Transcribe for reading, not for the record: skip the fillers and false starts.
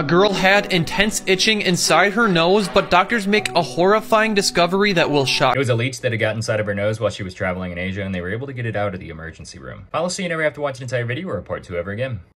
A girl had intense itching inside her nose, but doctors make a horrifying discovery that will shock. It was a leech that had got inside of her nose while she was traveling in Asia, and they were able to get it out of the emergency room. I'll see you never have to watch an entire video or report to ever again.